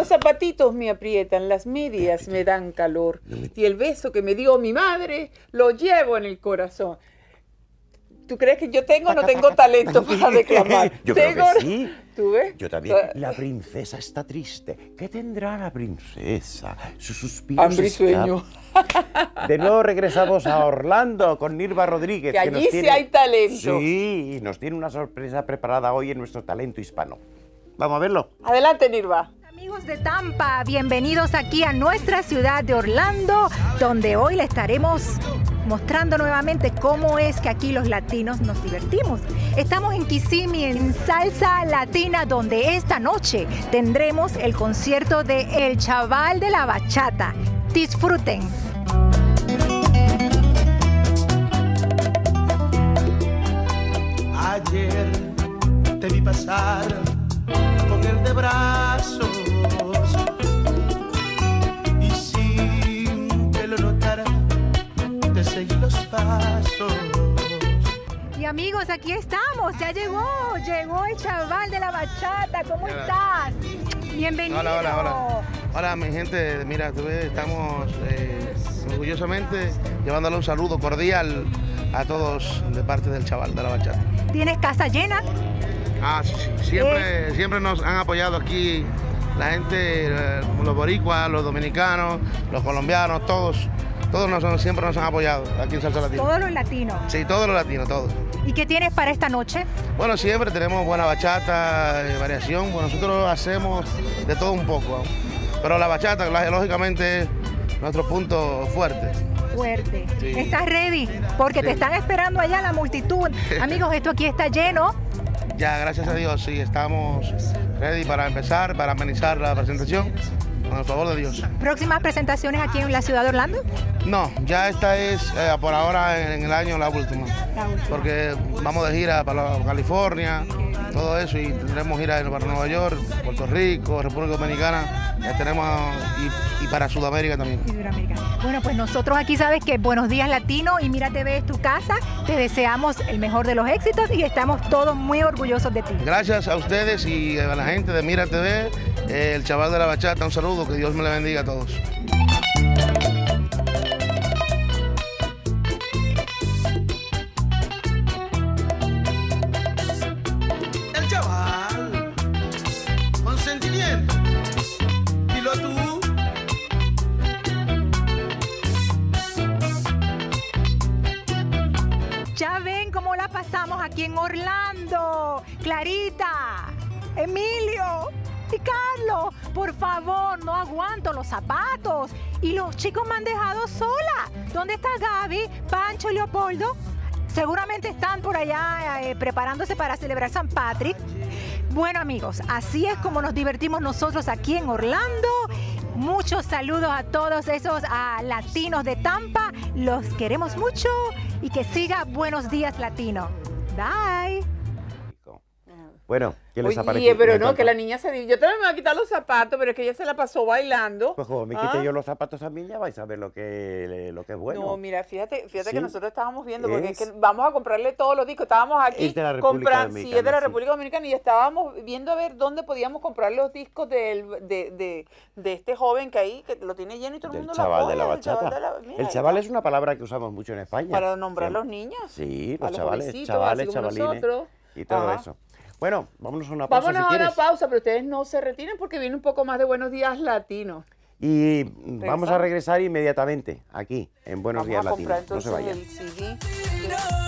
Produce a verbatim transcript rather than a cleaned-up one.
Los zapatitos me aprietan, las medias me dan calor. Y el beso que me dio mi madre lo llevo en el corazón. ¿Tú crees que yo tengo o no tengo talento para declamar? Yo ¿Tengo? creo que sí. ¿Tú ves? Yo también. La princesa está triste. ¿Qué tendrá la princesa? Sus suspiros. Hambre y sueño. De nuevo regresamos a Orlando con Nirva Rodríguez. Que allí nos sí tiene... hay talento. Sí, y nos tiene una sorpresa preparada hoy en nuestro talento hispano. Vamos a verlo. Adelante, Nirva. Amigos de Tampa, bienvenidos aquí a nuestra ciudad de Orlando, donde hoy le estaremos mostrando nuevamente cómo es que aquí los latinos nos divertimos. Estamos en Kissimmee, en Salsa Latina, donde esta noche tendremos el concierto de El Chaval de la Bachata. Disfruten. Ayer te vi pasar con el de brazos y sin que lo notara te seguí los pasos. Y amigos, aquí estamos, ya llegó, llegó el Chaval de la Bachata. ¿Cómo estás? Bienvenido. Hola, hola, hola. Hola, mi gente, mira, tú ves, estamos eh, orgullosamente llevándole un saludo cordial a todos de parte del Chaval de la Bachata. ¿Tienes casa llena? Ah, sí, sí. Siempre, eh. siempre nos han apoyado aquí la gente, eh, los boricuas, los dominicanos, los colombianos, todos, todos nos, siempre nos han apoyado aquí en Salsa Latina. Todos los latinos. Sí, todos los latinos, todos. ¿Y qué tienes para esta noche? Bueno, siempre tenemos buena bachata, eh, variación, bueno, nosotros hacemos de todo un poco, ¿no? Pero la bachata, lógicamente, es nuestro punto fuerte. Fuerte. Sí. ¿Estás ready? Porque sí, te están esperando allá la multitud. Amigos, esto aquí está lleno. Ya, gracias a Dios, sí, estamos ready para empezar, para amenizar la presentación, con el favor de Dios. ¿Próximas presentaciones aquí en la ciudad de Orlando? No, ya esta es, eh, por ahora, en el año, la última. La última. Porque vamos de gira para California, todo eso, y tendremos gira para Nueva York, Puerto Rico, República Dominicana, ya tenemos, y, y para Sudamérica también. Y Sudamérica. Bueno, pues nosotros aquí sabes que Buenos Días Latino y Mira T V es tu casa, te deseamos el mejor de los éxitos y estamos todos muy orgullosos de ti. Gracias a ustedes y a la gente de Mira T V, eh, el Chaval de la Bachata, un saludo, que Dios me le bendiga a todos. El Chaval, con sentimiento, dilo tú. Ya ven cómo la pasamos aquí en Orlando. Clarita, Emilio y Carlos, por favor, no aguanto los zapatos. Y los chicos me han dejado sola. ¿Dónde está Gaby, Pancho y Leopoldo? Seguramente están por allá eh, preparándose para celebrar San Patrick. Bueno, amigos, así es como nos divertimos nosotros aquí en Orlando. Muchos saludos a todos esos a latinos de Tampa. Los queremos mucho y que siga Buenos Días Latino. Bye. Bueno, ¿qué les ha Oye, parecido? pero Me no, encanta. que la niña se dijo, yo también me voy a quitar los zapatos, pero es que ella se la pasó bailando. Pues como me ¿Ah? quite yo los zapatos también, ya vais a ver lo que, lo que es bueno. No, mira, fíjate, fíjate Sí. que nosotros estábamos viendo, porque es Es- que vamos a comprarle todos los discos. Estábamos aquí Es de la República compran- sí, es de la Dominicana, sí. República Dominicana, y estábamos viendo a ver dónde podíamos comprar los discos del, de, de, de este joven que ahí, que lo tiene lleno y todo el Del mundo chaval lo de la apoya, el chaval bachata. de la- mira, El ahí chaval está. es una palabra que usamos mucho en España. Para nombrar a Siempre. los niños. Sí, a los los chavales, jovencitos, chavales, así como chavalines nosotros. y todo Ajá. eso. Bueno, vámonos a una pausa Vámonos si a una quieres. pausa, pero ustedes no se retiren porque viene un poco más de Buenos Días Latinos. Y vamos a regresar inmediatamente aquí en Buenos Vamos Días a comprar Latinos. No se entonces vayan. el C D.